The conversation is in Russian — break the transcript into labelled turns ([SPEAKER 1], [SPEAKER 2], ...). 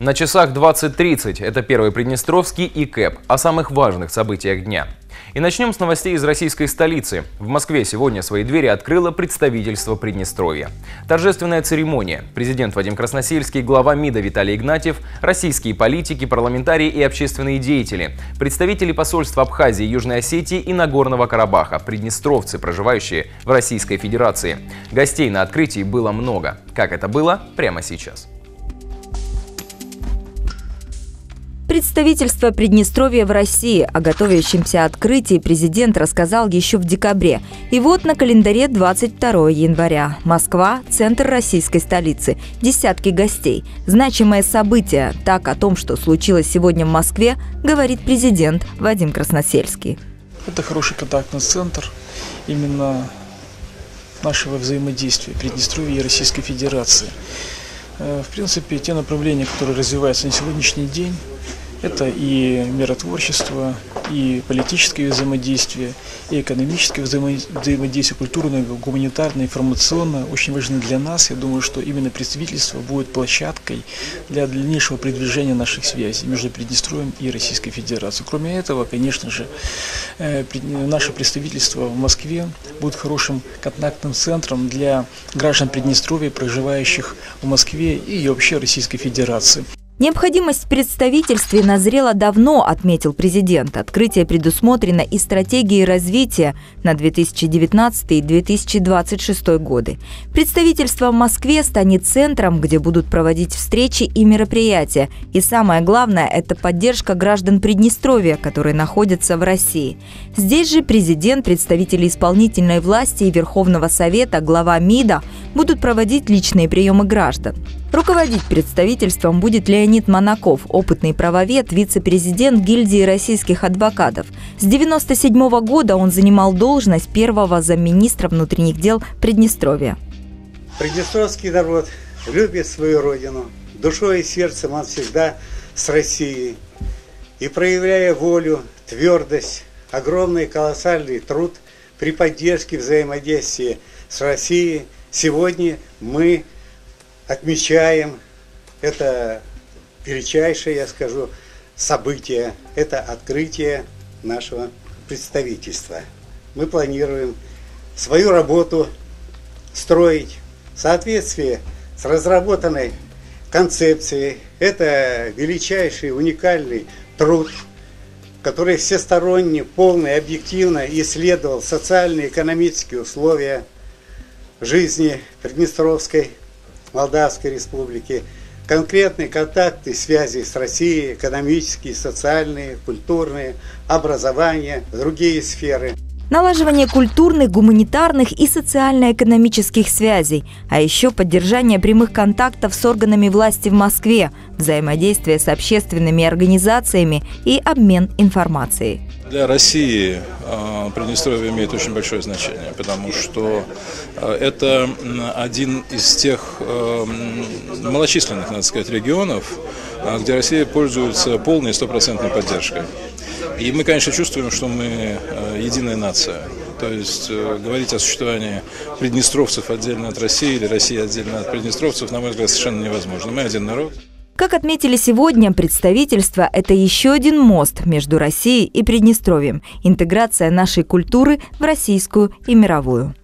[SPEAKER 1] На часах 20:30. Это первый Приднестровский и КЭП о самых важных событиях дня. И начнем с новостей из российской столицы. В Москве сегодня свои двери открыло представительство Приднестровья. Торжественная церемония. Президент Вадим Красносельский, глава МИДа Виталий Игнатьев, российские политики, парламентарии и общественные деятели, представители посольств Абхазии, Южной Осетии и Нагорного Карабаха, приднестровцы, проживающие в Российской Федерации. Гостей на открытии было много. Как это было, прямо сейчас.
[SPEAKER 2] Представительство Приднестровья в России о готовящемся открытии президент рассказал еще в декабре. И вот на календаре 22 января. Москва – центр российской столицы. Десятки гостей. Значимое событие. Так о том, что случилось сегодня в Москве, говорит президент Вадим Красносельский.
[SPEAKER 3] Это хороший контактный центр именно нашего взаимодействия Приднестровья и Российской Федерации. В принципе, те направления, которые развиваются на сегодняшний день, это и миротворчество, и политическое взаимодействие, и экономическое взаимодействие, культурное, гуманитарное, информационное. Очень важны для нас. Я думаю, что именно представительство будет площадкой для дальнейшего продвижения наших связей между Приднестровьем и Российской Федерацией. Кроме этого, конечно же, наше представительство в Москве будет хорошим контактным центром для граждан Приднестровья, проживающих в Москве и вообще Российской Федерации.
[SPEAKER 2] Необходимость в представительстве назрела давно, отметил президент. Открытие предусмотрено и стратегией развития на 2019 и 2026 годы. Представительство в Москве станет центром, где будут проводить встречи и мероприятия. И самое главное – это поддержка граждан Приднестровья, которые находятся в России. Здесь же президент, представители исполнительной власти и Верховного Совета, глава МИДа будут проводить личные приемы граждан. Руководить представительством будет Леонид Монаков, опытный правовед, вице-президент гильдии российских адвокатов. С 1997 года он занимал должность первого замминистра внутренних дел Приднестровья.
[SPEAKER 4] Приднестровский народ любит свою родину. Душой и сердцем он всегда с Россией. И проявляя волю, твердость, огромный колоссальный труд при поддержке взаимодействия с Россией, сегодня мы отмечаем это величайшее, я скажу, событие, это открытие нашего представительства. Мы планируем свою работу строить в соответствии с разработанной концепцией. Это величайший, уникальный труд, который всесторонне, полно и объективно исследовал социальные и экономические условия жизни Приднестровской Молдавской Республики, конкретные контакты, связи с Россией, экономические, социальные, культурные, образование, другие сферы.
[SPEAKER 2] Налаживание культурных, гуманитарных и социально-экономических связей, а еще поддержание прямых контактов с органами власти в Москве, взаимодействие с общественными организациями и обмен информацией.
[SPEAKER 5] Для России Приднестровье имеет очень большое значение, потому что это один из тех малочисленных, надо сказать, регионов, где Россия пользуется полной и стопроцентной поддержкой. И мы, конечно, чувствуем, что мы единая нация. То есть говорить о существовании приднестровцев отдельно от России или России отдельно от приднестровцев, на мой взгляд, совершенно невозможно. Мы один народ.
[SPEAKER 2] Как отметили сегодня, представительство – это еще один мост между Россией и Приднестровьем. Интеграция нашей культуры в российскую и мировую.